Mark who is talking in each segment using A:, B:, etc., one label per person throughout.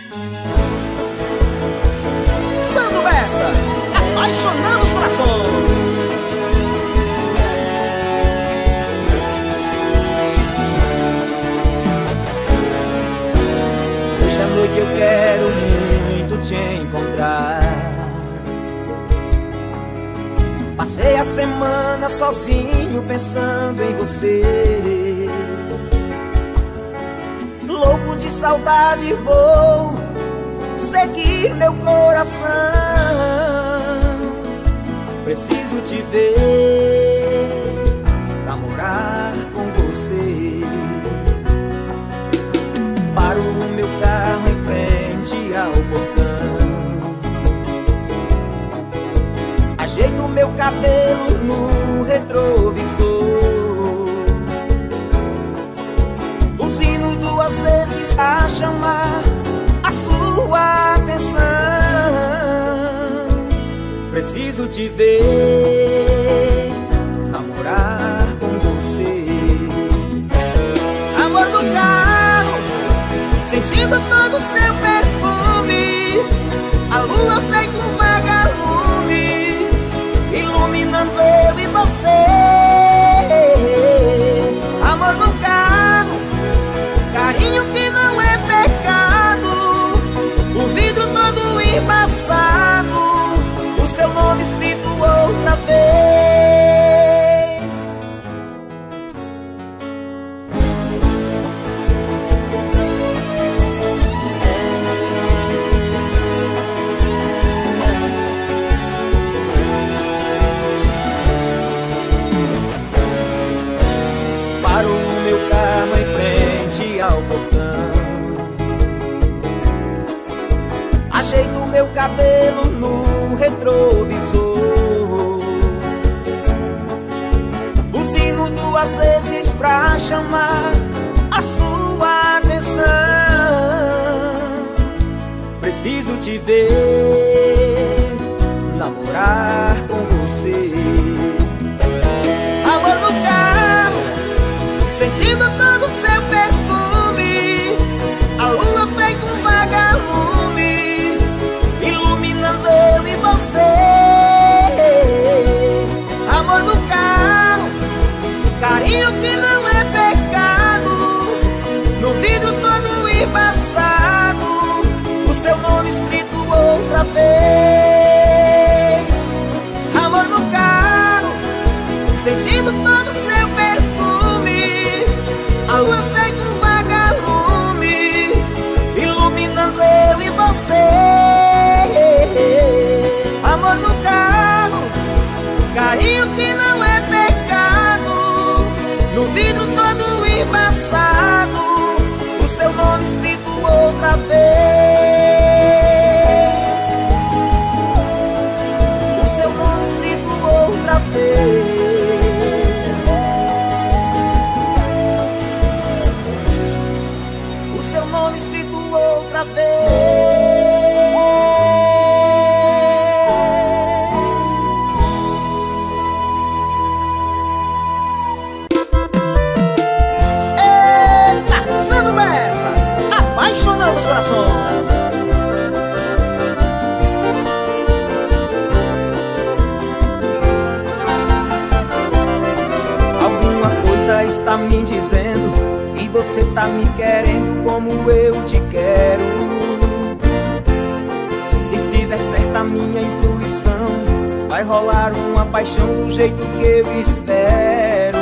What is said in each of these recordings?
A: Sandro Bessa, apaixonando os corações. Hoje à noite eu quero muito te encontrar. Passei a semana sozinho pensando em você. Louco de saudade vou seguir meu coração. Preciso te ver, namorar com você. Paro o meu carro em frente ao portão. Ajeito meu cabelo no retrovisor. Buzino duas vezes a chamar a sua atenção. Preciso te ver, namorar com você. Amor no carro, sentindo todo o seu perfume. A lua feita um vagalume, iluminando eu e você. Amor no carro, carinho que não é pecado. O vidro todo embaçado, o seu nome escrito outra vez. Paro o meu carro em frente ao portão. Ajeito meu cabelo no retrovisor. Buzino duas vezes pra chamar a sua atenção. Preciso te ver, namorar com você. Amor no carro, sentindo todo o seu perfume. A lua feita um vagalume, iluminando eu e você. Amor no carro, carinho que não é pecado. No vidro todo embaçado, o seu nome escrito outra vez. Amor no carro, sentindo todo o seu perfume. A lua feita um vagalume, iluminando eu e você. Amor no carro, carinho que não é pecado. No vidro todo embaçado, o seu nome escrito outra vez. O seu nome escrito outra vez. O seu nome escrito outra vez. Sandro Bessa, apaixonando os corações. Alguma coisa está me dizendo que você tá me querendo como eu te quero. Se estiver certa a minha intuição, vai rolar uma paixão do jeito que eu espero.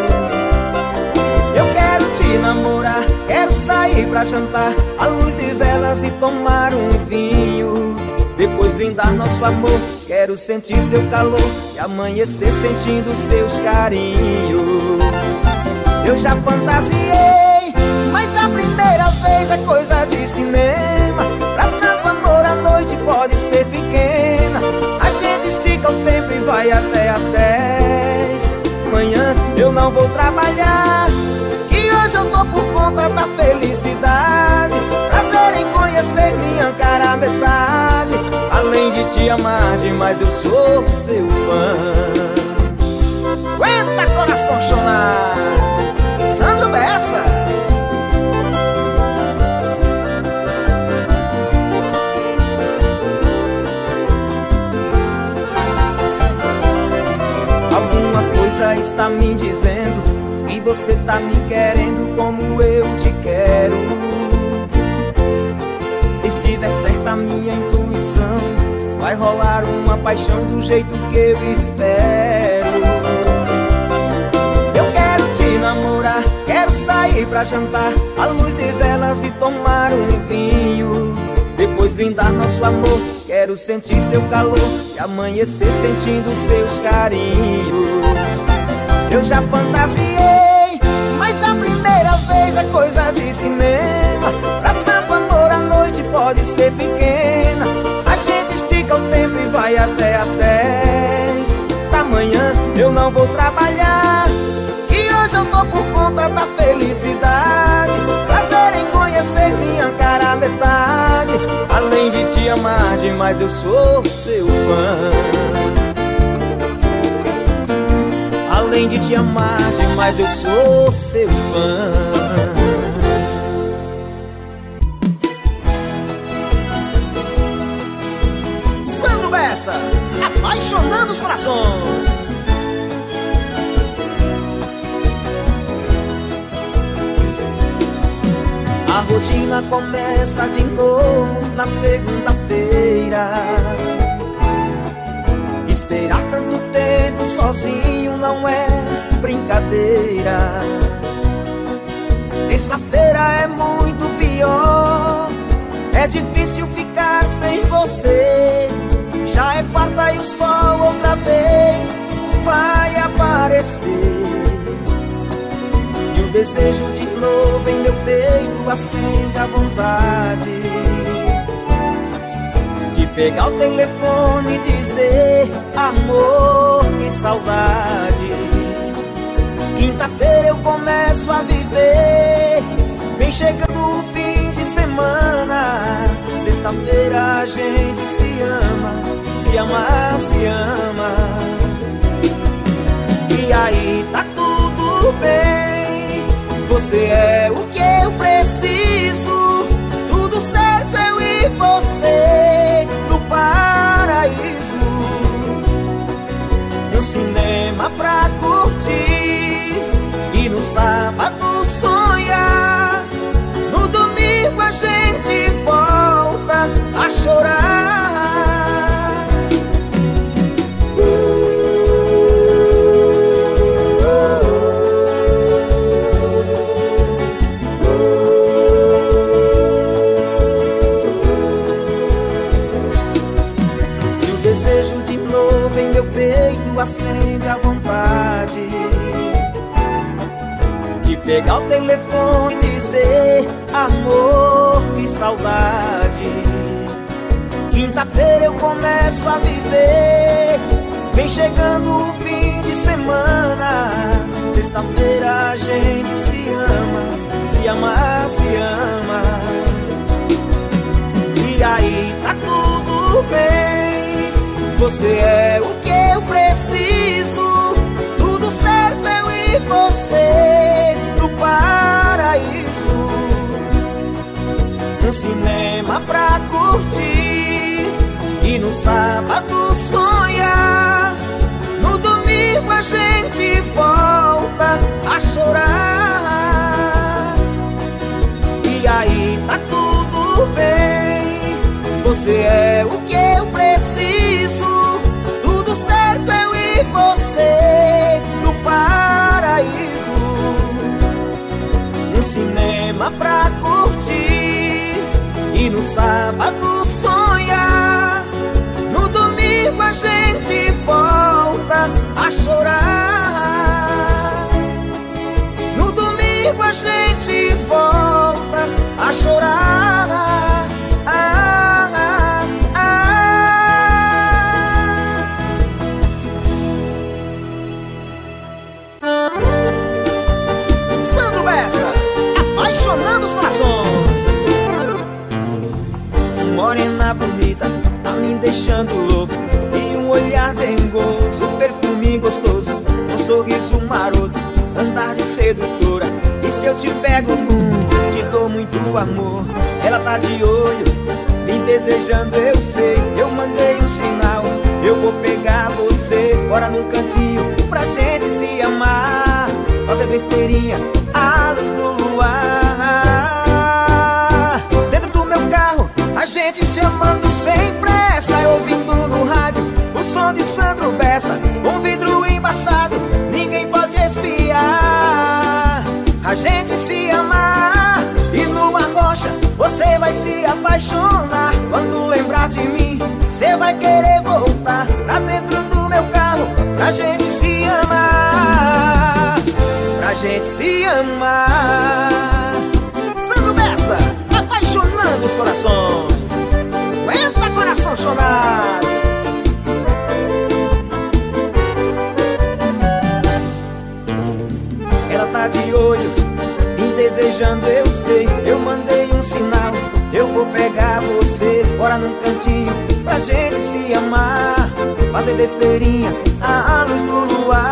A: Eu quero te namorar, quero sair pra jantar à luz de velas e tomar um vinho. Depois brindar nosso amor, quero sentir seu calor e amanhecer sentindo seus carinhos. Eu já fantasiei, mas a primeira vez é coisa de cinema. Pra tanto amor a noite pode ser pequena. A gente estica o tempo e vai até às 10. Amanhã eu não vou trabalhar, e hoje eu tô por conta da felicidade. Prazer em conhecer minha cara metade. Além de te amar demais, eu sou seu fã. Aguenta, coração chorar. Sandro Bessa. está me dizendo que você tá me querendo como eu te quero. Se estiver certa a minha intuição, vai rolar uma paixão do jeito que eu espero. Eu quero te namorar, quero sair pra jantar à luz de velas e tomar um vinho. Depois brindar nosso amor, quero sentir seu calor e amanhecer sentindo seus carinhos. Eu já fantasiei, mas a primeira vez é coisa de cinema. Pra tanto amor a noite pode ser pequena. A gente estica o tempo e vai até as 10 da manhã. Eu não vou trabalhar e hoje eu tô por conta da felicidade. Prazer em conhecer minha cara metade. Além de te amar demais, eu sou seu fã. Além de te amar demais, eu sou seu fã. Sandro Bessa, apaixonando os corações. A rotina começa de novo na segunda-feira. Esperar tanto tempo sozinho não é brincadeira. Terça-feira é muito pior. É difícil ficar sem você. Já é quarta e o sol outra vez vai aparecer. E o desejo de novo em meu peito acende a vontade de pegar o telefone e dizer: amor, que saudade. Quinta-feira eu começo a viver, vem chegando o fim de semana. Sexta-feira a gente se ama, se ama, se ama. E aí tá tudo bem, você é o que eu preciso. Tudo certo, eu e você no paraíso. No cinema pra curtir e no sábado sonhar. No domingo a gente volta a chorar. E o desejo de novo em meu peito acende a vontade de pegar o telefone e dizer: amor, que saudade. Quinta-feira eu começo a viver, vem chegando o fim de semana. Sexta-feira a gente se ama, se ama, se ama. E aí tá tudo bem, você é o que eu preciso. Tudo certo, eu e você no paraíso. No cinema pra curtir e no sábado sonhar. No domingo a gente volta a chorar. E aí tá tudo bem, você é o que eu preciso. Tudo certo, eu e você no paraíso. No cinema pra curtir e no sábado sonhar. No domingo a gente volta a chorar. No domingo a gente volta a chorar. Sandro Bessa, apaixonando os corações. Morena bonita, tá me deixando louco. E um olhar dengoso, um perfume gostoso, um sorriso maroto, andar de sedutora. E se eu te pego te dou muito amor. Ela tá de olho, me desejando, eu sei. Eu mandei um sinal, eu vou pegar você. bora num cantinho pra gente se amar, fazer besteirinhas à luz do luar. Dentro do meu carro, a gente se amando sem pressa, ouvindo no rádio o som de Sandro Bessa, um vidro embaçado, ninguém pode espiar. A gente se amar e numa rocha você vai se apaixonar. Quando lembrar de mim, você vai querer voltar pra dentro do meu carro pra gente se amar, pra gente se amar. Sandro Bessa, apaixonando os corações. Aguenta, coração chorado. Ela tá de olho, me desejando, eu sei. Eu mandei um sinal, eu vou pegar você. Bora num cantinho pra gente se amar, fazer besteirinhas à luz do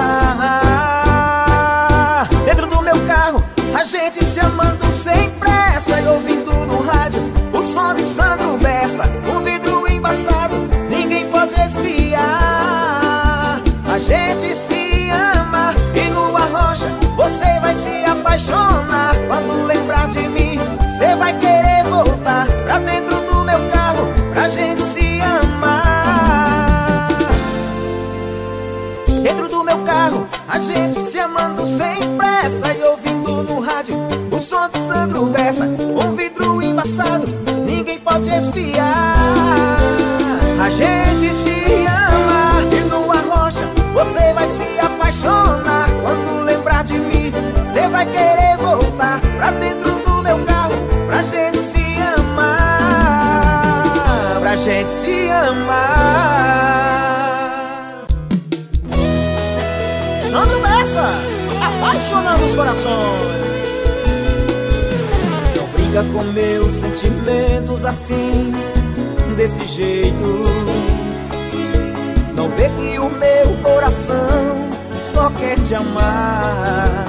A: luar. Dentro do meu carro, a gente se amando sem pressa, e ouvindo no rádio o som de Sandro Bessa, um vidro embaçado, ninguém pode espiar. A gente se ama e numa rocha você vai se apaixonar. Quando lembrar de mim, você vai querer voltar pra dentro do meu carro pra gente se amar. Dentro do meu carro, a gente se amando sem pressa, e ouvindo no rádio o som de Sandro Bessa, um vidro embaçado, ninguém pode espiar. A gente se ama e numa rocha você vai se apaixonar. Quando lembrar de mim, você vai querer voltar pra dentro do meu carro pra gente se amar, pra gente se amar. Sandro Bessa, apaixonando os corações. Não brinca com meus sentimentos assim, desse jeito. Não vê que o meu coração só quer te amar.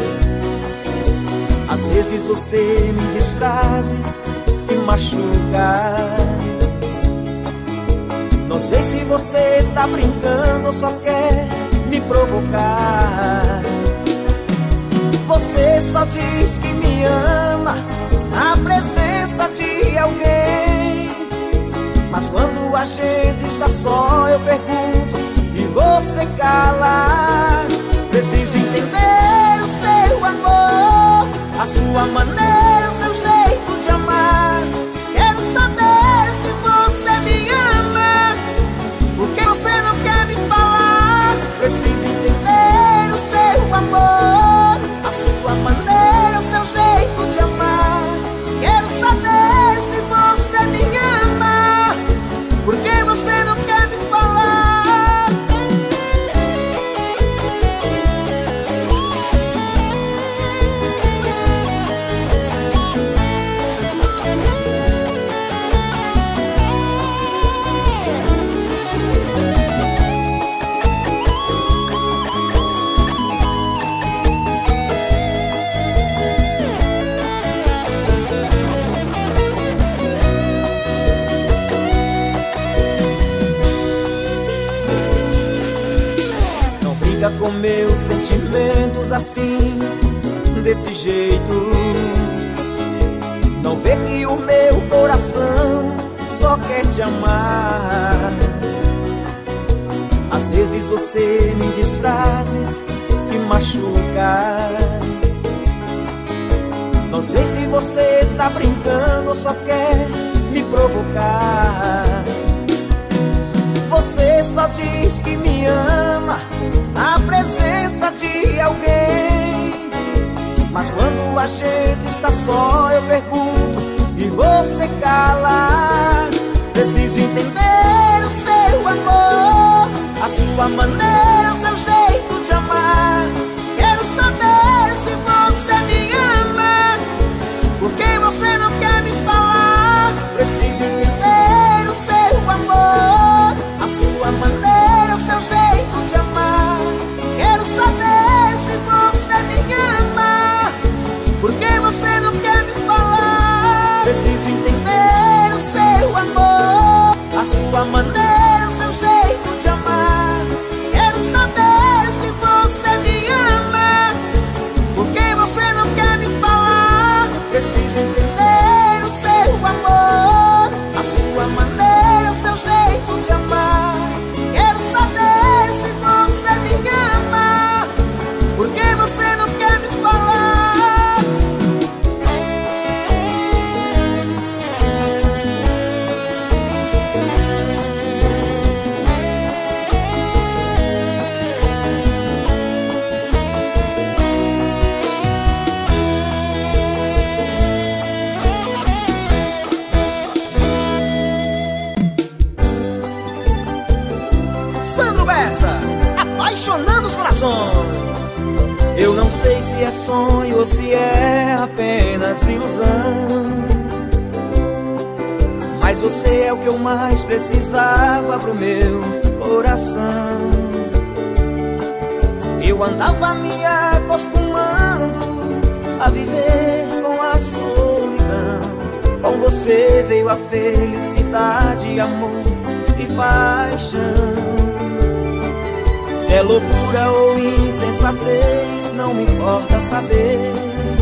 A: Às vezes você me desfazes e machuca. Não sei se você tá brincando ou só quer me provocar. Você só diz que me ama na presença de alguém, mas quando a gente está só eu pergunto e você cala. Preciso entender o seu amor, a sua maneira, o seu jeito de amar. Quero saber se você me ama, porque você não quer me falar. Preciso entender o seu amor, a sua maneira, o seu jeito de amar. Quero saber se você me ama, porque você não quer me falar. Com meus sentimentos assim, desse jeito. Não vê que o meu coração só quer te amar. Às vezes você me desfazes e machuca. Não sei se você tá brincando ou só quer me provocar. Você só diz que me ama na presença de alguém, mas quando a gente está só eu pergunto e você cala. Preciso entender o seu amor, a sua maneira, o seu jeito de amar. Quero saber se você me ama, porque você não quer me falar. Preciso entender o seu amor, a sua maneira, o seu jeito de amar. Quero saber se você me ama, porque você não quer me falar. Preciso entender o seu amor, a sua maneira, o seu jeito de amar. Quero saber essa, apaixonando os corações. Eu não sei se é sonho ou se é apenas ilusão, mas você é o que eu mais precisava pro meu coração. Eu andava me acostumando a viver com a solidão. Com você veio a felicidade, amor e paixão. Se é loucura ou insensatez, não me importa saber.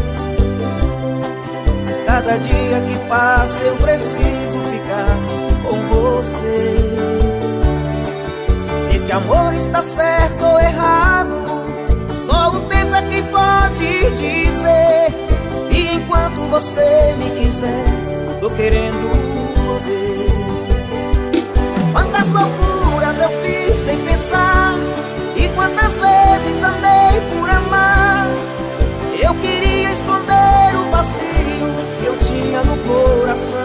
A: Cada dia que passa eu preciso ficar com você. Se esse amor está certo ou errado, só o tempo é quem pode dizer. E enquanto você me quiser, tô querendo você. Quantas loucuras eu fiz sem pensar, e quantas vezes andei por amar. Eu queria esconder o vazio que eu tinha no coração.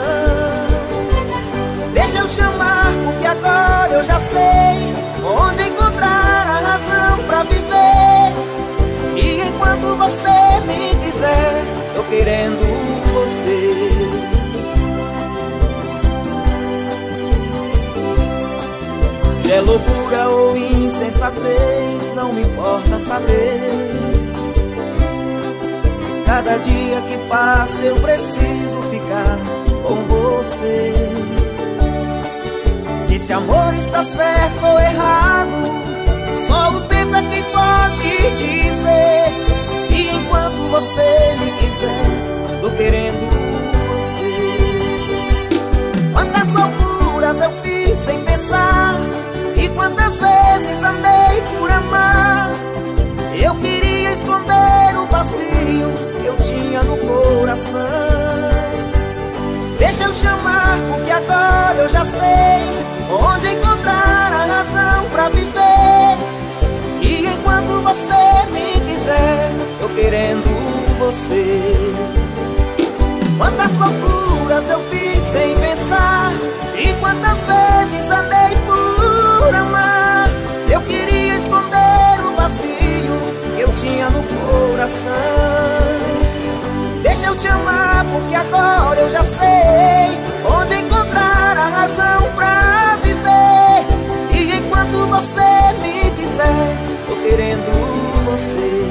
A: Deixa eu chamar, porque agora eu já sei onde encontrar a razão pra viver. E enquanto você me quiser, tô querendo você. Se é loucura ou insensatez, não me importa saber. Cada dia que passa eu preciso ficar com você. Se esse amor está certo ou errado, só o tempo é quem pode dizer. E enquanto você me quiser, tô querendo você. Quantas loucuras eu fiz sem pensar, e quantas vezes andei por amar. Eu queria esconder o vazio que eu tinha no coração. Deixa eu chamar, porque agora eu já sei onde encontrar a razão pra viver. E enquanto você me quiser, tô querendo você. Quantas loucuras eu fiz sem pensar, e quantas vezes andei por amar. Eu queria esconder o vazio que eu tinha no coração. Deixa eu te amar, porque agora eu já sei onde encontrar a razão pra viver. E enquanto você me quiser, tô querendo você.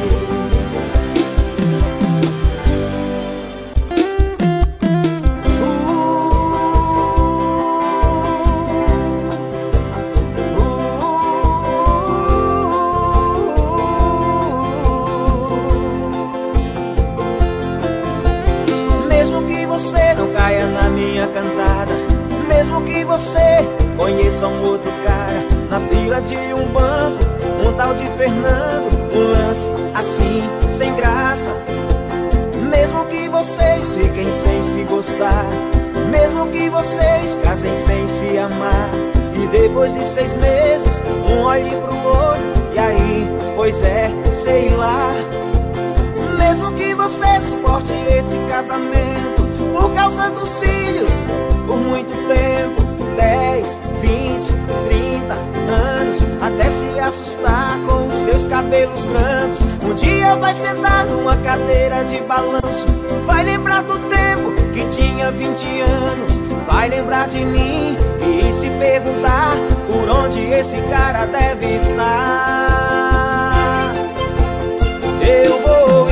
A: Cantada, mesmo que você conheça um outro cara na fila de um banco, um tal de Fernando, um lance assim, sem graça. Mesmo que vocês fiquem sem se gostar, mesmo que vocês casem sem se amar, e depois de 6 meses um olhe pro outro, e aí, pois é, sei lá. Mesmo que você suporte esse casamento por causa dos filhos, por muito tempo, 10, 20, 30 anos, até se assustar com os seus cabelos brancos. Um dia vai sentar numa cadeira de balanço, vai lembrar do tempo que tinha 20 anos, vai lembrar de mim e se perguntar por onde esse cara deve estar. Eu vou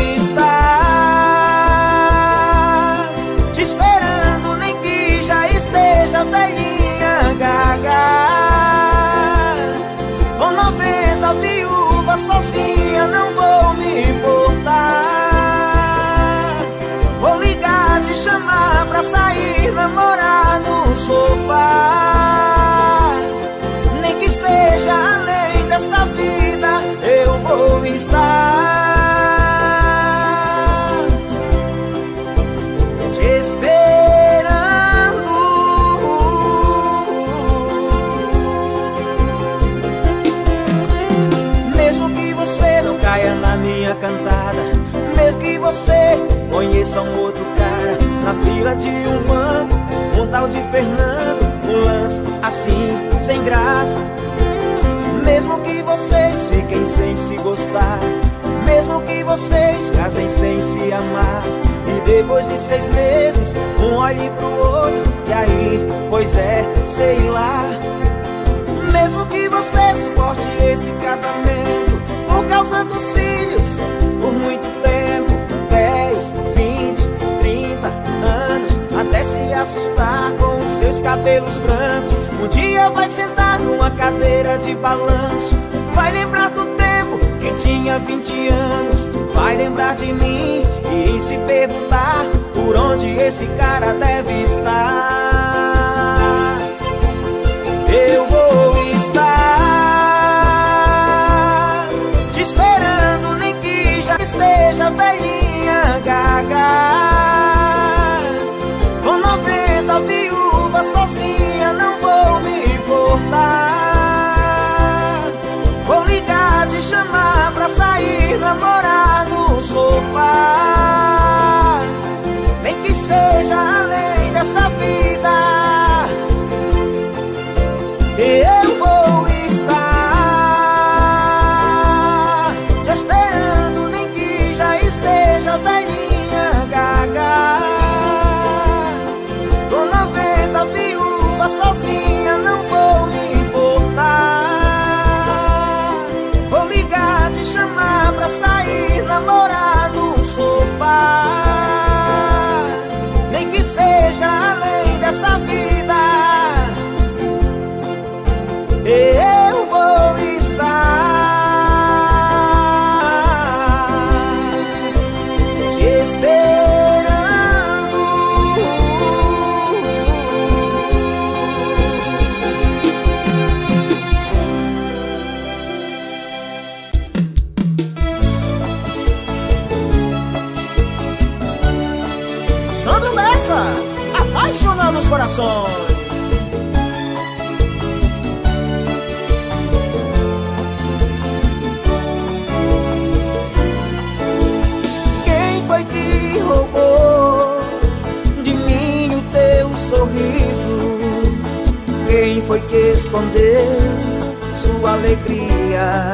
A: estar te esperando, nem que já esteja velhinha, gaga, com 90 viúva sozinha, não vou me importar. Vou ligar, te chamar pra sair, namorar no sofá. Nem que seja além dessa vida, eu vou estar te esperando. Mesmo que você não caia na minha cantada, mesmo que você conheça um outro cara na fila de um banco, um tal de Fernando, um lance assim, sem graça. Mesmo que vocês fiquem sem se gostar, mesmo que vocês casem sem se amar, e depois de 6 meses um olhe pro outro, e aí, pois é, sei lá. Mesmo que você suporte esse casamento por causa dos filhos, por muito tempo, 10, 20, 30 anos, até se assustar com os seus cabelos brancos. Um dia vai sentar numa cadeira de balanço, vai lembrar do tempo que tinha 20 anos, vai lembrar de mim e se perguntar por onde esse cara deve estar. Eu vou estar te esperando, nem que já esteja velhinha, gaga, com 90, viúva, sozinha, não vou me importar. Vou ligar, te chamar pra sair, namorar no sofá, nem que seja além dessa vida. Eu vou estar te esperando, nem que já esteja velhinha, gaga, com 90, viúva, sozinha, não vou me importar. Vou ligar, te chamar pra sair, namorar no sofá, nem que seja além dessa vida. Eu vou estar te esperando. Sandro Bessa, apaixonando os corações. Roubou de mim o teu sorriso? Quem foi que escondeu sua alegria?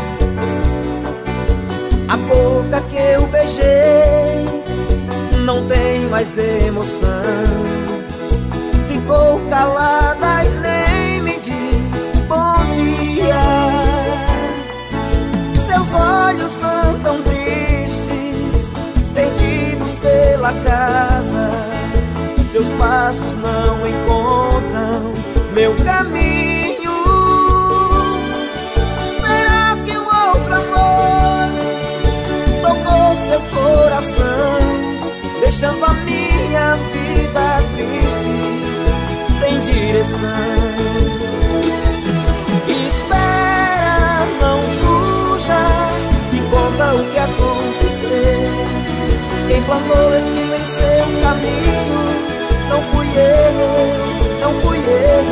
A: A boca que eu beijei não tem mais emoção, ficou calada e nem me diz bom dia. Seus olhos são tão tristes, perdidos pela casa, seus passos não encontram meu caminho. Será que um outro amor tocou seu coração, deixando a minha vida triste, sem direção? Espera, não fuja, e conta o que aconteceu. Quem plantou espinho em seu caminho não fui eu, não fui eu.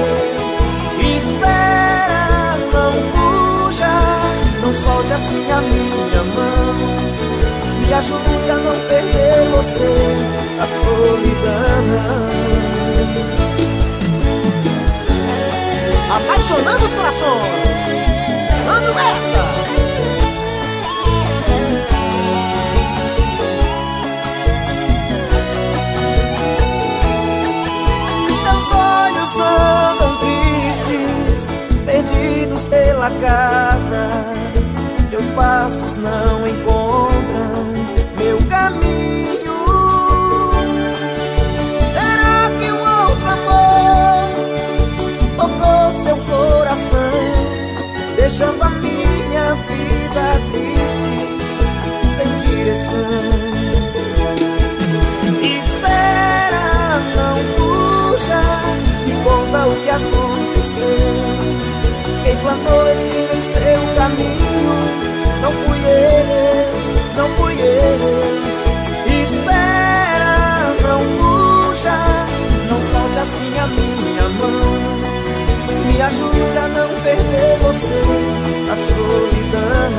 A: Espera, não fuja, não solte assim a minha mão, me ajude a não perder você, a solidão. Apaixonando os corações, Sandro Bessa. São tão tristes, perdidos pela casa, seus passos não encontram meu caminho. Será que um outro amor tocou seu coração, deixando a minha vida triste, sem direção? Espera, não fuja, e conta o que aconteceu. Quem plantou espinho em seu caminho não fui eu, não fui eu. Espera, não fuja, não solte assim a minha mão, me ajude a não perder você, a solidão.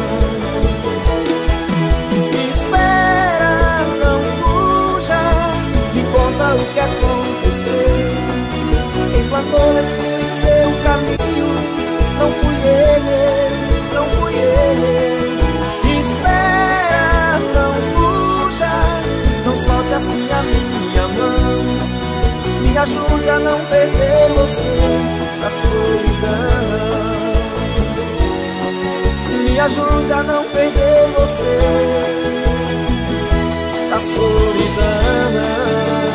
A: Espera, não fuja, me conta o que aconteceu. Quem plantou espinho em seu caminho não fui eu, ajude a não perder você pra solidão. Me ajude a não perder você pra solidão.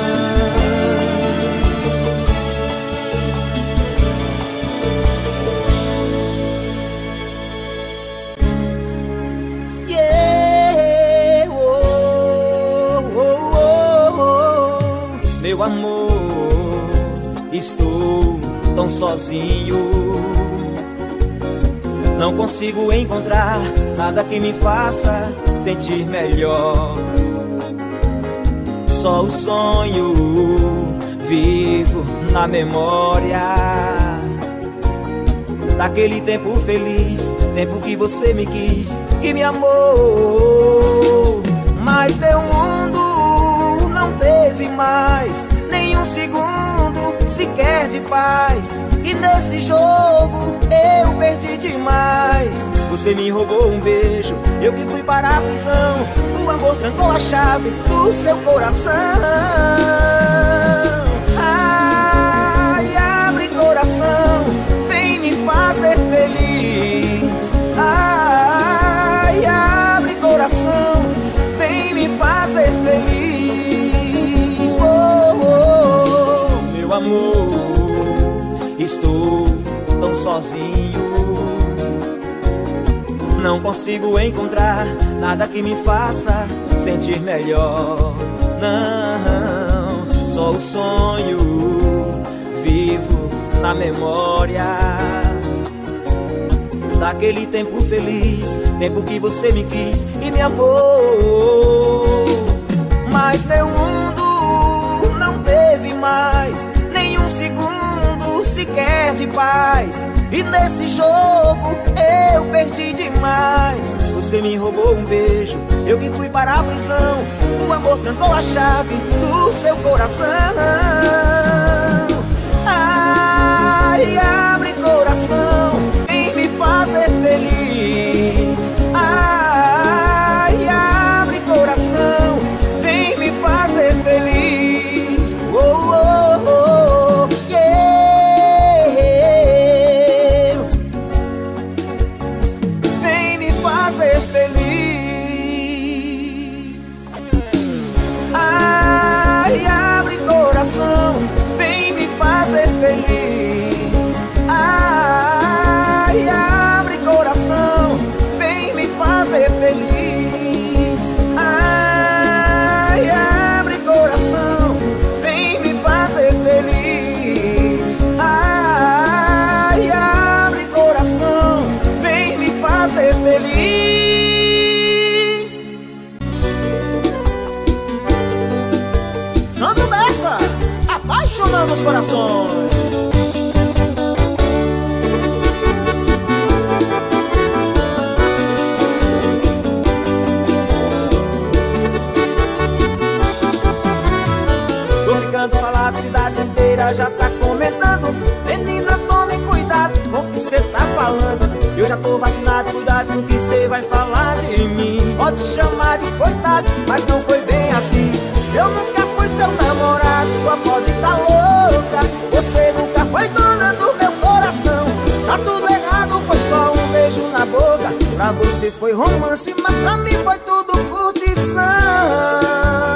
A: Meu amor, estou tão sozinho. Não consigo encontrar nada que me faça sentir melhor. Só o sonho vivo na memória daquele tempo feliz, tempo que você me quis e me amou. Mas meu mundo não teve mais nenhum segundo sequer de paz, e nesse jogo eu perdi demais. Você me roubou um beijo, eu que fui para a prisão. O amor trancou a chave do seu coração. Ai, abre coração, vem me fazer feliz. Ai, abre coração, vem me fazer feliz. Oh, oh, meu amor, estou tão sozinho. Não consigo encontrar nada que me faça sentir melhor. Não, só o sonho vivo na memória daquele tempo feliz, tempo que você me quis e me amou. Mas meu mundo não teve mais nenhum segundo sequer de paz, e nesse jogo eu perdi demais. Você me roubou um beijo, eu que fui para a prisão. O amor trancou a chave do seu coração. Ai, abre coração, vem me fazer feliz. Ai, abre coração, vem me fazer feliz. Oh, oh, oh, yeah. Vem me fazer feliz. Ai, abre coração, vem me fazer feliz. Ai, abre coração, vem me fazer feliz. Ai, abre coração, vem me fazer feliz. Ai, abre coração, vem me fazer feliz. Sandro Bessa, apaixonando os corações. Falar da cidade inteira já tá comentando. Menina, tome cuidado com o que cê tá falando. Eu já tô vacinado, cuidado com o que cê vai falar de mim. Pode chamar de coitado, mas não foi bem assim. Eu nunca fui seu namorado, só pode tá louca. Você nunca foi dona do meu coração. Tá tudo errado, foi só um beijo na boca. Pra você foi romance, mas pra mim foi tudo curtição.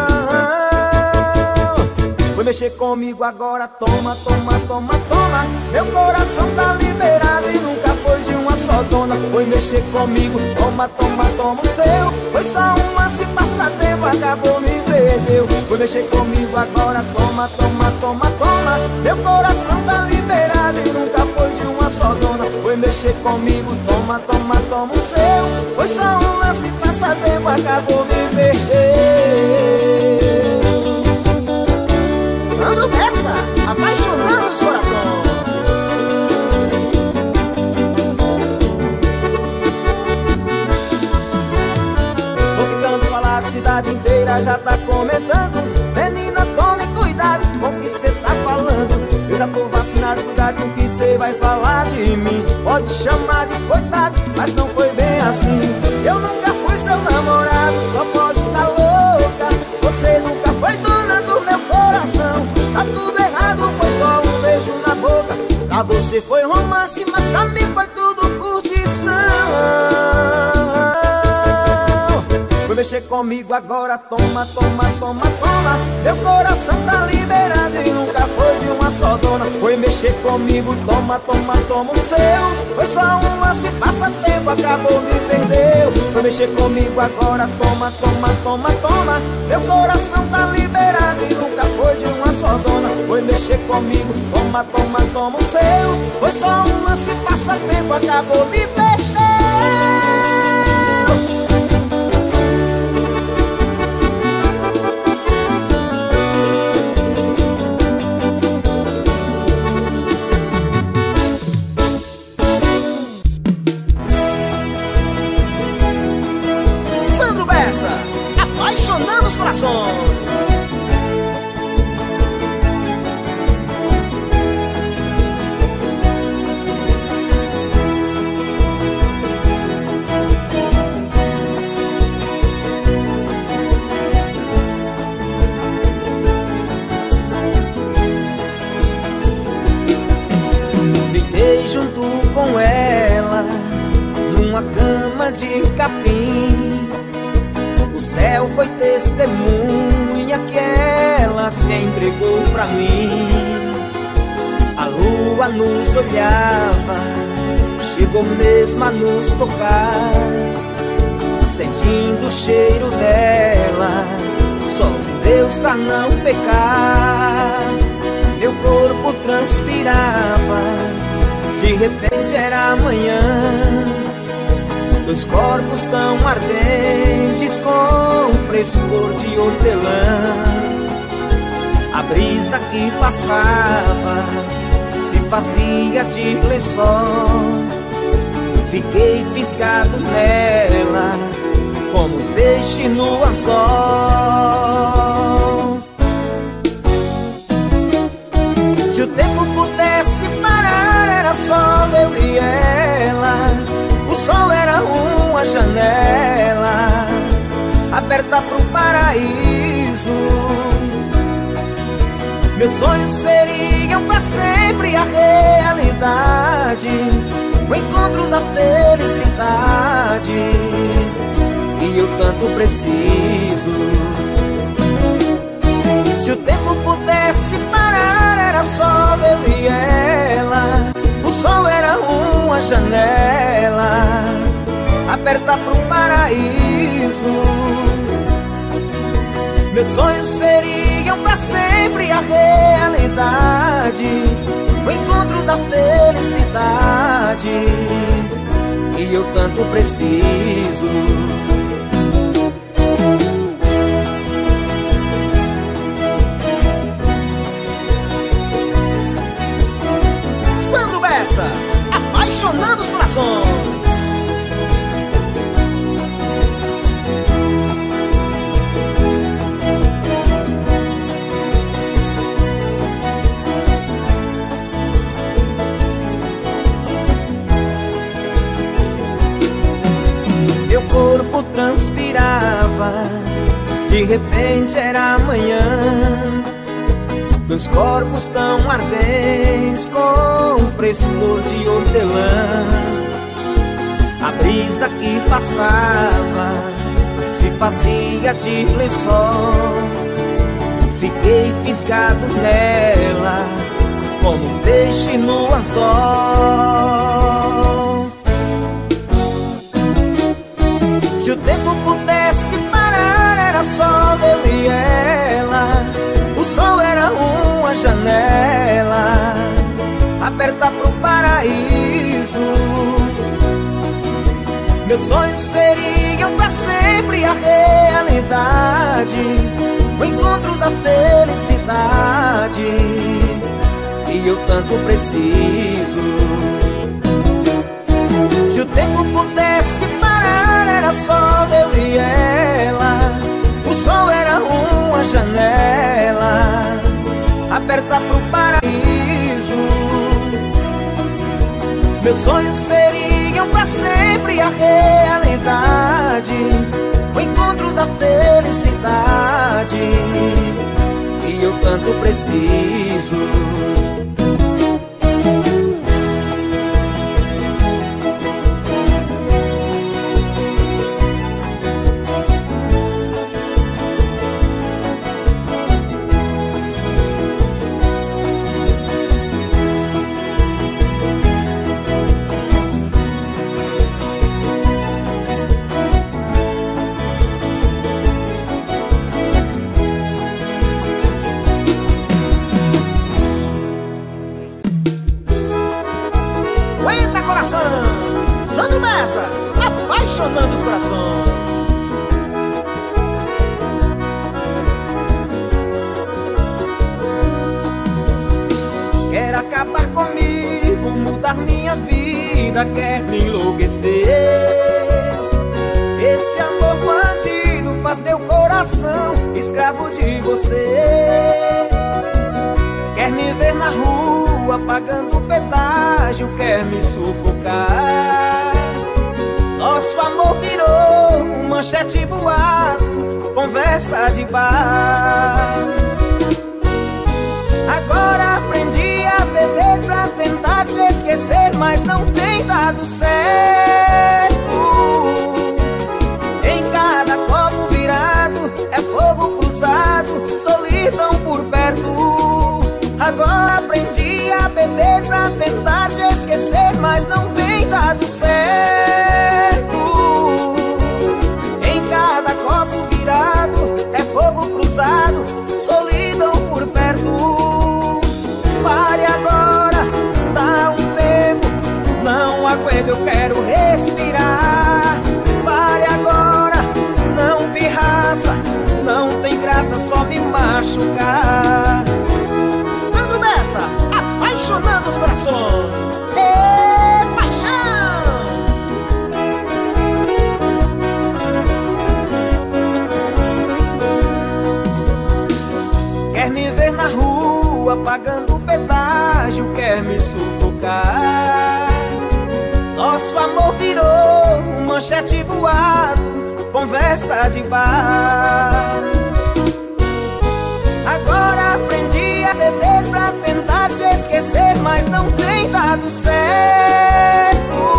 A: Foi mexer comigo agora, toma, toma, toma, toma. Meu coração tá liberado e nunca foi de uma só dona. Foi mexer comigo, toma, toma, toma o seu. Foi só um lance, passatempo, acabou, me perdeu. Foi mexer comigo agora, toma, toma, toma, toma. Meu coração tá liberado e nunca foi de uma só dona. Foi mexer comigo, toma, toma, toma o seu. Foi só um lance, passatempo, acabou, me perdeu. Sandro Bessa, apaixonando os corações. Tô ficando falado, cidade inteira já tá comentando. Menina, tome cuidado com o que cê tá falando. Eu já tô vacinado, cuidado com o que cê vai falar de mim. Pode chamar de coitado, mas não foi bem assim. Eu nunca fui seu namorado, só pode tá louca. Você nunca foi dona do meu coração. Tá tudo errado, Pra você foi romance, mas pra mim foi tudo curtição. Foi mexer comigo agora, toma, toma, toma, toma. Meu coração tá liberado e nunca foi de uma só dona. Foi mexer comigo, toma, toma, toma o seu. Foi só um lance, passa tempo, acabou, me perdeu. Foi mexer comigo agora, toma, toma, toma, toma. Meu coração tá liberado e nunca foi de uma só dona. Foi mexer comigo, toma, toma, toma o seu. Foi só um lance, passa tempo, acabou, me perdeu. Apaixonando os corações. Fiquei junto com ela numa cama de capim. O céu foi testemunha que ela se entregou pra mim. A lua nos olhava, chegou mesmo a nos tocar. Sentindo o cheiro dela, só Deus pra não pecar. Meu corpo transpirava, de repente era amanhã. Dois corpos tão ardentes com frescor de hortelã. A brisa que passava se fazia de lençol. Fiquei fisgado nela como um peixe no anzol. Se o tempo pudesse parar, era só eu e ela. O sol era uma janela aberta pro paraíso. Meus sonhos seriam pra sempre a realidade, o encontro da felicidade que eu tanto preciso. Se o tempo pudesse parar, era só eu e ela. O sol era uma janela aberta pro paraíso. Meus sonhos seriam pra sempre a realidade, o encontro da felicidade que eu tanto preciso. Sandro Bessa, apaixonando os corações. Meu corpo transpirava, de repente era amanhã. Dois corpos tão ardentes com frescor de hortelã. A brisa que passava se fazia de lençol. Fiquei fisgado nela como um peixe no anzol. Se o tempo pudesse parar, era só eu e ela. O sol era uma janela aberta pro paraíso. Meus sonhos seriam pra sempre a realidade, o encontro da felicidade que eu tanto preciso. Se o tempo pudesse parar, era só eu e ela. O sol era uma janela aberta pro paraíso. Meus sonhos seriam pra sempre a realidade, o encontro da felicidade que eu tanto preciso. Aguenta, coração! Sandro Bessa, apaixonando os corações. Quer acabar comigo, mudar minha vida, quer me enlouquecer. Esse amor bandido faz meu coração escravo de você. Quer me ver na rua pagando pedágio, quer me sufocar. Nosso amor virou manchete, boato, conversa de bar. Agora aprendi a beber pra tentar te esquecer, mas não tem dado certo. Em cada copo virado é fogo cruzado, solidão por perto. Agora aprendi a beber pra tentar te esquecer, mas não tem dado certo. Em cada copo virado é fogo cruzado, solidão por perto. Pare agora, dá um tempo, não aguento, eu quero respirar. Pare agora, não pirraça, não tem graça, só me machucar. Sandro Bessa, apaixonando os corações. É paixão! Quer me ver na rua pagando pedágio, quer me sufocar. Nosso amor virou manchete, boato, conversa de bar. Agora aprendi a beber pra tentar te esquecer, mas não tem dado certo.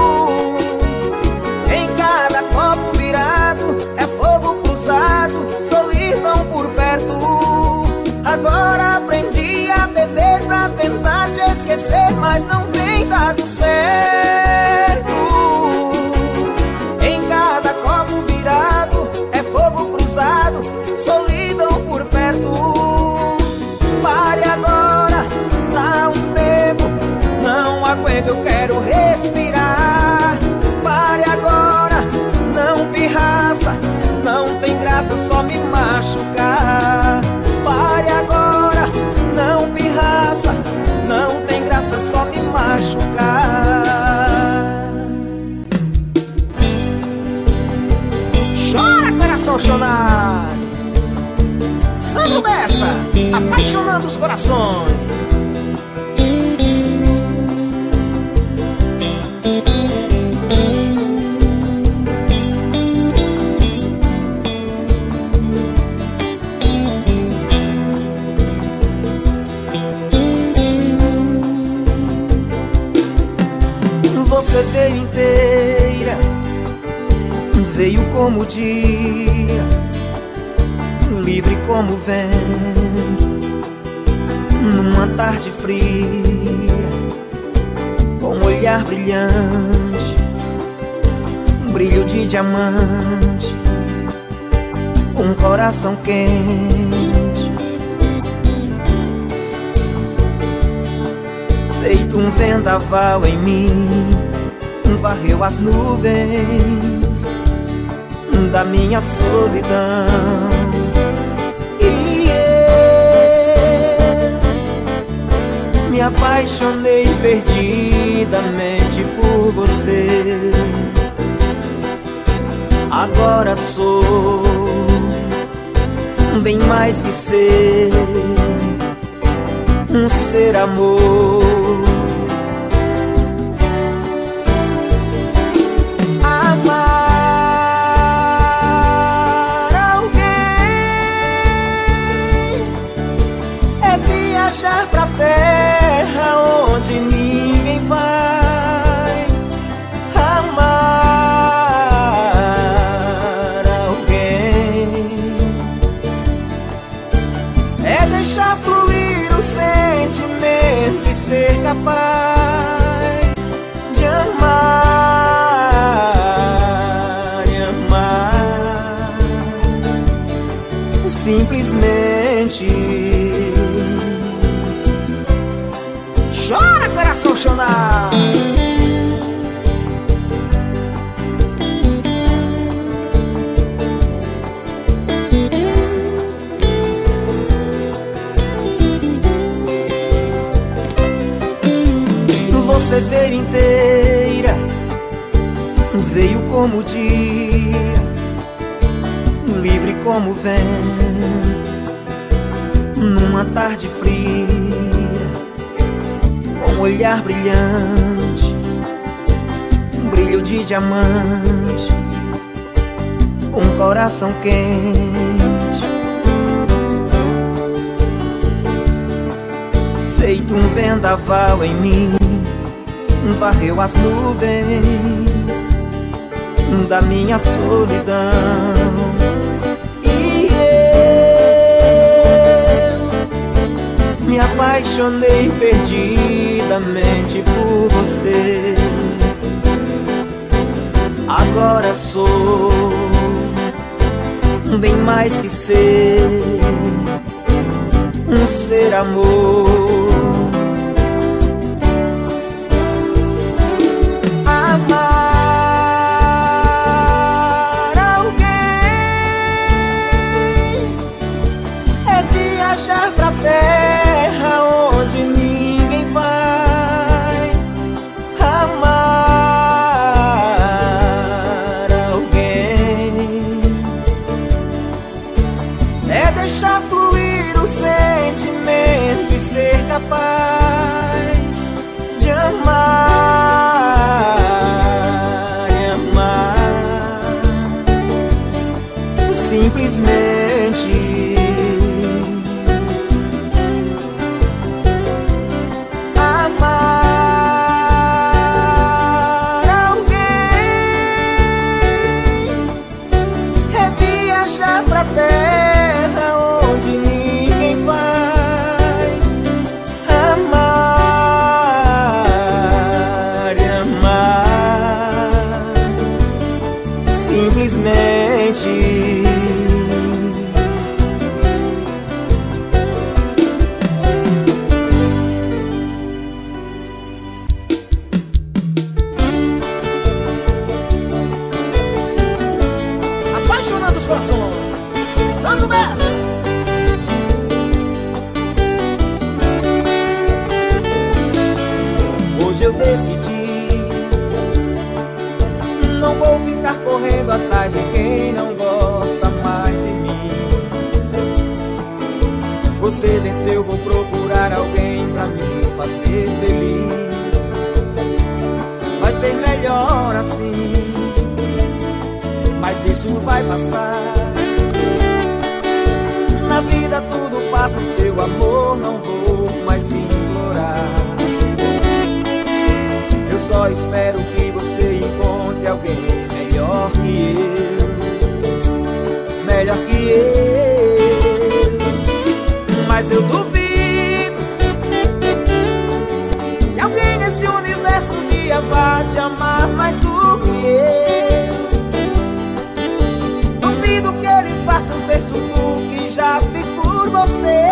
A: Em cada copo virado é fogo cruzado, solidão por perto. Agora aprendi a beber pra tentar te esquecer, mas não tem dado certo. Em cada copo virado é fogo cruzado, solidão por perto. Pare agora, dá um tempo, não aguento, eu quero respirar. Pare agora, não pirraça, não tem graça, só me machucar. Pare agora, não pirraça, não tem graça, só me machucar. Chora, coração chonado. Sandro Bessa, apaixonando os corações. Você veio inteira, veio como o dia, livre como o vento, numa tarde fria, com um olhar brilhante, um brilho de diamante, um coração quente, feito um vendaval em mim, varreu as nuvens da minha solidão. E eu me apaixonei perdidamente por você. Agora sou bem mais que ser um ser amor. Viajar pra terra onde ninguém vai. Amar alguém é deixar fluir o sentimento e ser capaz de amar e amar simplesmente. Chora, coração chonado. Você veio inteira, veio como o dia, livre como o vento, numa tarde fria, com um olhar brilhante, um brilho de diamante, um coração quente, feito um vendaval em mim, varreu as nuvens da minha solidão. E eu me apaixonei perdidamente por você. Agora sou bem mais que ser, um ser amor. Viajar pra terra onde ninguém vai. Amar alguém é deixar fluir o sentimento e ser capaz de amar e amar simplesmente. Pra terra onde ninguém vai. Amar e amar simplesmente. Apaixonando os corações, Santo Bessa. Hoje eu decidi, não vou ficar correndo atrás de quem não gosta mais de mim. Você venceu, vou procurar alguém pra me fazer feliz. Vai ser melhor assim, mas isso vai passar. Na vida tudo passa, o seu amor não vou mais implorar. Eu só espero que você encontre alguém melhor que eu, melhor que eu. Mas eu duvido que alguém nesse universo um dia vá te amar mais do que eu. Duvido que ele faça um terço do que já fiz por você.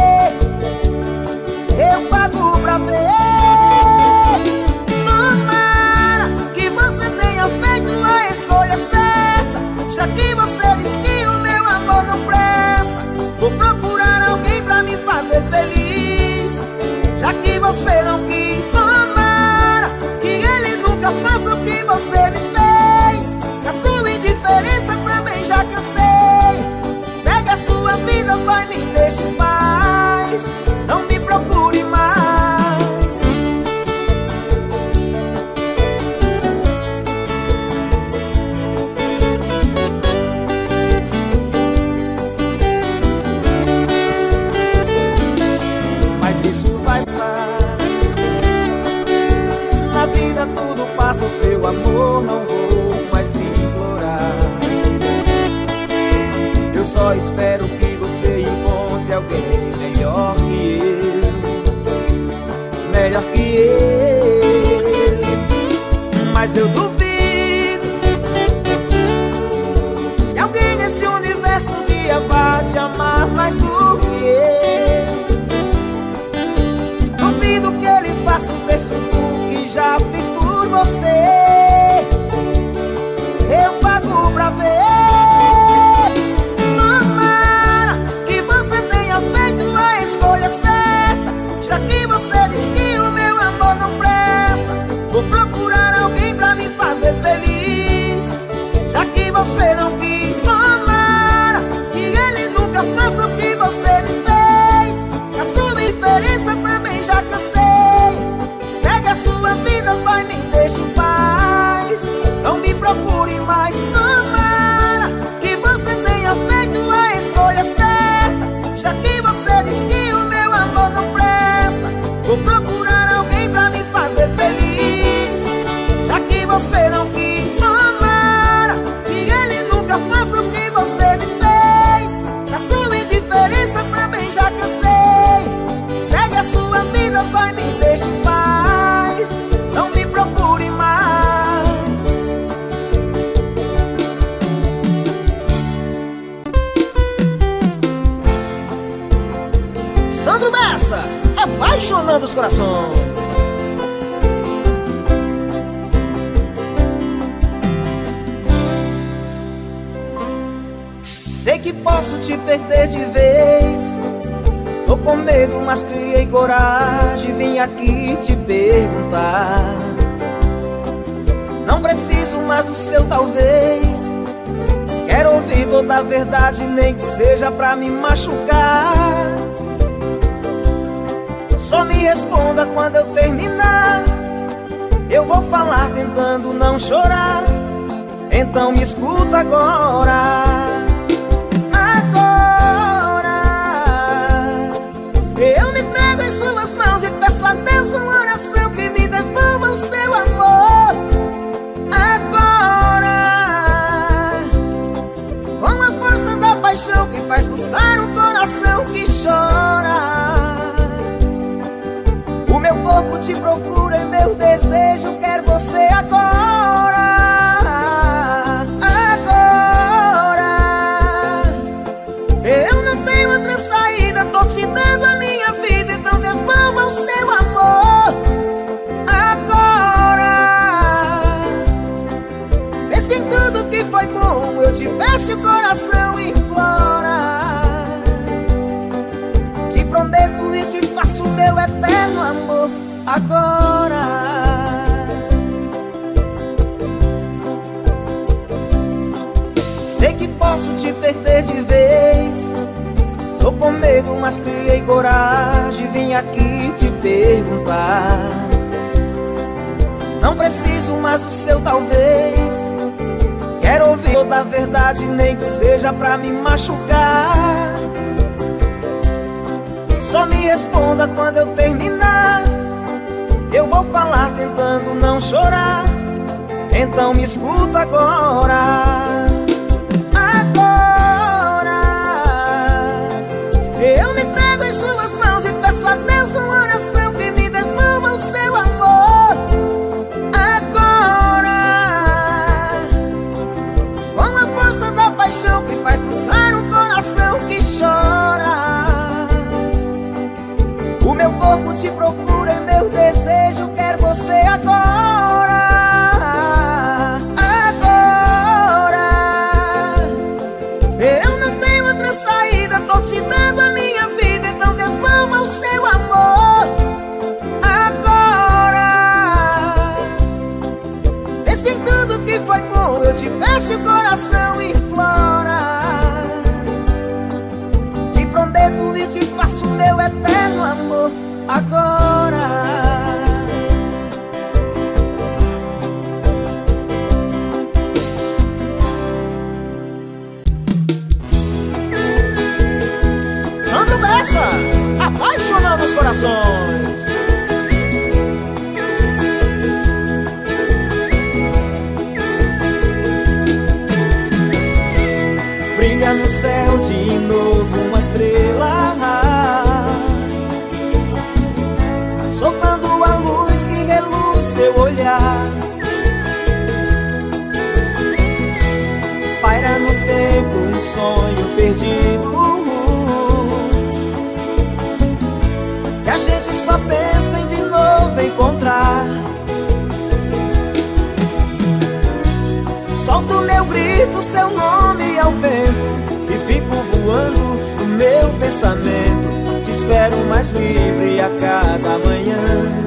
A: Eu pago pra ver. Tomara que você tenha feito a escolha certa, já que você diz que o meu amor não presta. Vou procurar alguém pra me fazer feliz, já que você não quis. Tomara que ele nunca faça o que você me fez. Que a sua indiferença também já cansei. Segue a sua vida, vai, me deixe em paz. Não me procure mais. Mas isso vai passar. Na vida tudo passa, o seu amor não vou mais implorar. Eu só espero que você encontre alguém melhor que eu, melhor que eu. Mas eu duvido que alguém nesse universo um dia vá te amar mais do que eu. Duvido que ele faça um terço do que já fiz por você. Eu pago pra ver. Escolha certa, já que você diz que o meu amor não deixe em paz, não me procure mais. Sandro Bessa, apaixonando os corações. Sei que posso te perder de vez, tô com medo, mas criei coragem, vim aqui te perguntar. Não preciso mais do seu talvez, quero ouvir toda a verdade, nem que seja pra me machucar. Só me responda quando eu terminar, eu vou falar tentando não chorar. Então me escuta agora. Eu me entrego em suas mãos e peço a Deus uma oração que me devolva o seu amor. Agora, com a força da paixão que faz pulsar um coração que chora. O meu corpo te procura e meu desejo quer você agora. Agora, eu não tenho outra saída, tô te dando a minha vida, então devolva o seu amor. Agora, pense em tudo que foi bom, eu te peço, o coração implora. Te prometo e te faço meu eterno amor. Agora, sei que posso te perder de vez, tô com medo, mas criei coragem, vim aqui te perguntar. Não preciso mais do seu talvez, quero ouvir toda a verdade, nem que seja pra me machucar. Só me responda quando eu terminar, eu vou falar tentando não chorar. Então me escuta agora. Eu me entrego em suas mãos e peço a Deus uma oração que me devolva o seu amor. Agora, com a força da paixão que faz pulsar um coração que chora. O meu corpo te procura e meu desejo quer você agora. Agora, eu não tenho outra saída, tô te dando a minha vida, então devolva o seu amor. Agora, pense em tudo que foi bom, eu te peço, o coração implora. Te prometo e te faço meu eterno amor. Agora, Sandro Bessa, apaixonando os corações. Brilha no céu de novo uma estrela, soltando a luz que reluz seu olhar. Paira no tempo um sonho perdido, que a gente só pensa em de novo encontrar. Solto meu grito, seu nome ao vento, e fico voando no meu pensamento. Te espero mais livre a cada manhã.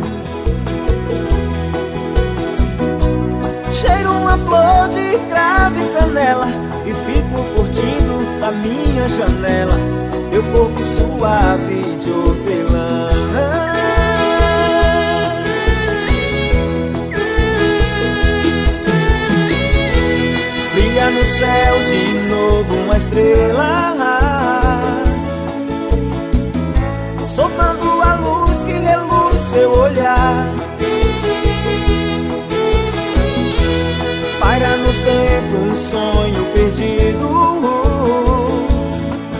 A: Cheiro uma flor de cravo e canela, e fico curtindo da minha janela meu corpo suave de hortelã. Brilha no céu de novo uma estrela, soltando a luz que reluz seu olhar. Paira no tempo um sonho perdido,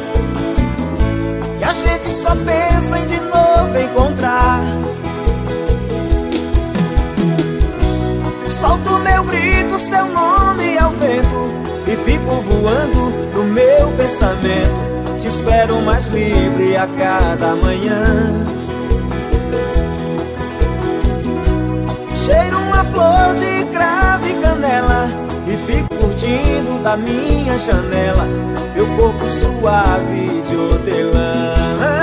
A: que a gente só pensa em de novo encontrar. Solto meu grito, seu nome ao vento, e fico voando no meu pensamento. Te espero mais livre a cada manhã. Cheiro uma flor de cravo e canela, e fico curtindo da minha janela meu corpo suave de hortelã.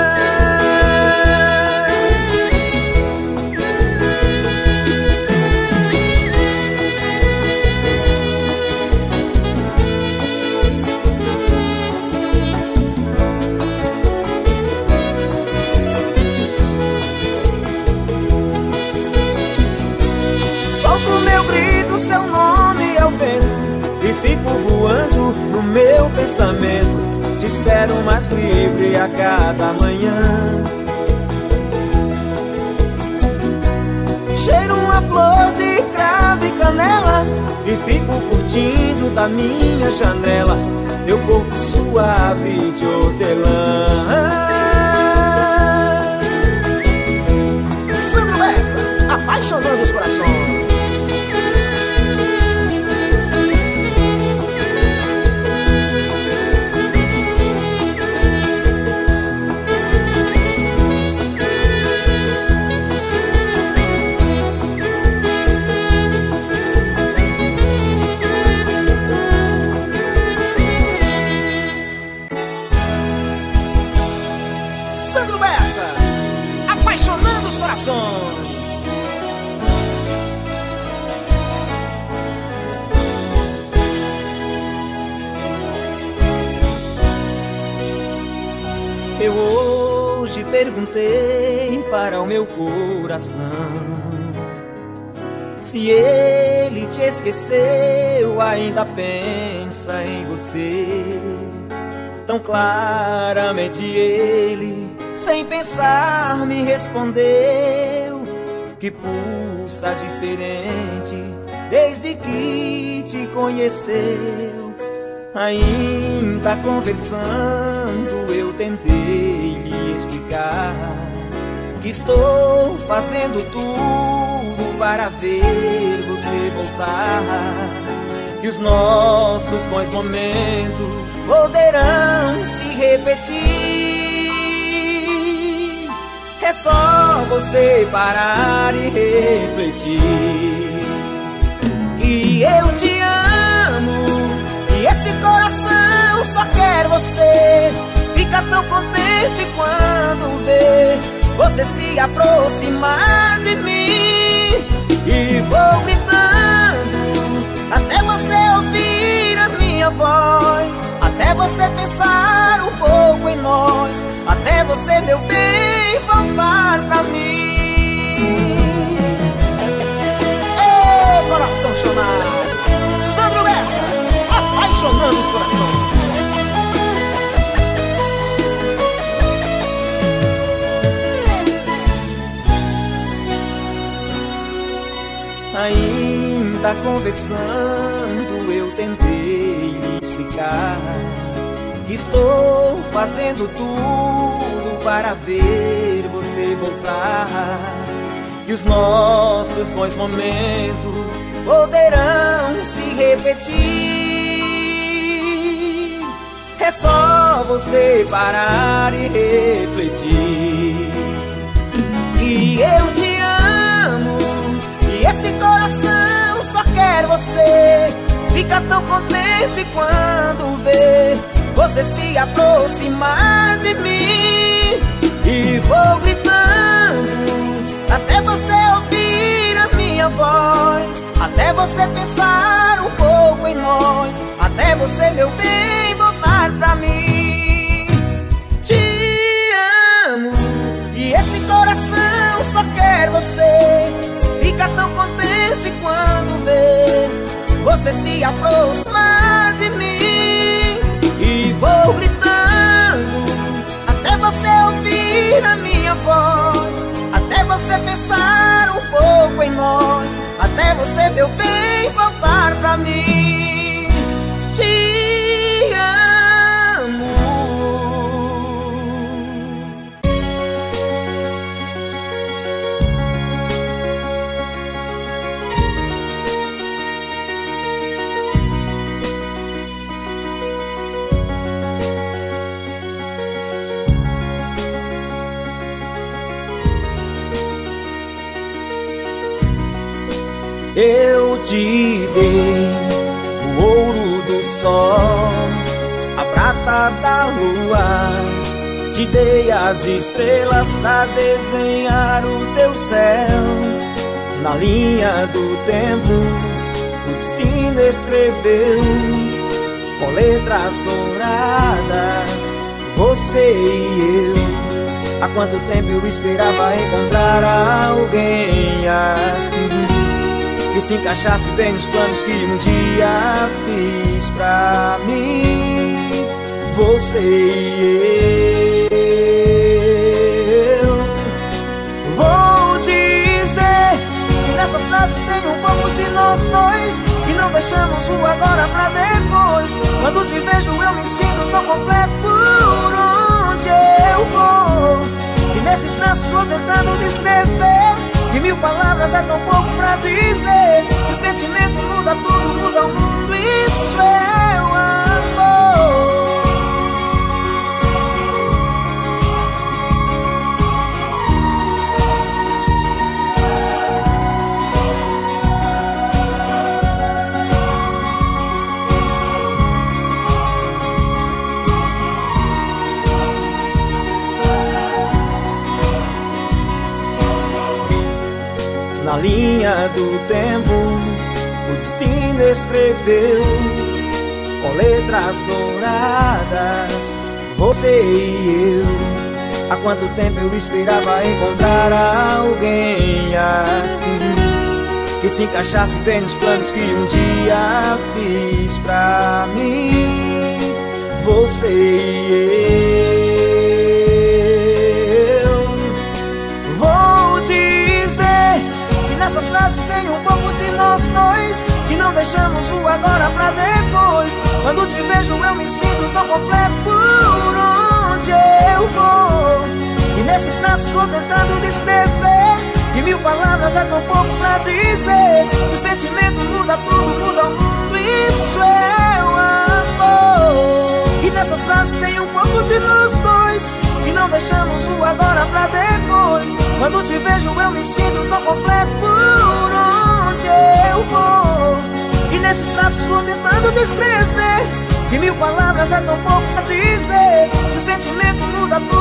A: Solto meu grito, seu nome ao vento, e fico voando no meu pensamento. Te espero mais livre a cada manhã. Cheiro uma flor de cravo e canela, e fico curtindo da minha janela meu corpo suave de hortelã. Sandro Bessa, apaixonando os corações. Sandro Bessa, apaixonando os corações. Eu hoje perguntei para o meu coração se ele te esqueceu, ainda pensa em você. Tão claramente ele, sem pensar, me respondeu que pulsa diferente desde que te conheceu. Ainda conversando eu tentei lhe explicar que estou fazendo tudo para ver você voltar, que os nossos bons momentos poderão se repetir. É só você parar e refletir que eu te amo, e esse coração só quer você. Fica tão contente quando vê você se aproximar de mim, e vou gritando até você ouvir a minha voz, até você pensar um pouco em nós, até você, meu bem, voltar pra mim. Ei, coração chonado, Sandro Bessa, apaixonando os corações. Ainda conversando eu tentei lhe explicar que estou fazendo tudo para ver você voltar, que os nossos bons momentos poderão se repetir. É só você parar e refletir que eu te amo, e esse coração só quer você. Fica tão contente quando vê você se aproximar de mim, e vou gritando até você ouvir a minha voz, até você pensar um pouco em nós, até você, meu bem, voltar pra mim. Te amo, e esse coração só quer você. Fica tão contente quando vê você se aproximar de mim, e vou gritando até você ouvir a minha voz, até você pensar um pouco em nós, até você, meu bem, voltar pra mim. Te amo. Eu te dei o ouro do sol, a prata da lua, te dei as estrelas pra desenhar o teu céu. Na linha do tempo, o destino escreveu com letras douradas, você e eu. Há quanto tempo eu esperava encontrar alguém assim, que se encaixasse bem nos planos que um dia fiz pra mim. Você e eu. Vou dizer que nessas frases tem um pouco de nós dois, que não deixamos o agora pra depois. Quando te vejo eu me sinto tão completo por onde eu vou. E nesses traços vou tentando descrever, que 1000 palavras é tão pouco pra dizer. Que o sentimento muda tudo, muda o mundo, isso é o amor. Na linha do tempo, o destino escreveu com letras douradas, você e eu. Há quanto tempo eu esperava encontrar alguém assim, que se encaixasse bem nos planos que um dia fiz pra mim. Você e eu. Vou dizer que nessas frases tem um pouco de nós dois, que não deixamos o agora pra depois. Quando te vejo eu me sinto tão completo por onde eu vou. E nesses traços vou tentando descrever, que 1000 palavras é tão pouco pra dizer. Que o sentimento muda tudo, muda o mundo, isso é o amor. E nessas frases tem um pouco de nós dois, que não deixamos o agora pra depois. Quando te vejo eu me sinto tão completo por onde eu vou. E nesses traços vou tentando descrever, que 1000 palavras é tão pouco pra dizer. Que o sentimento muda tudo,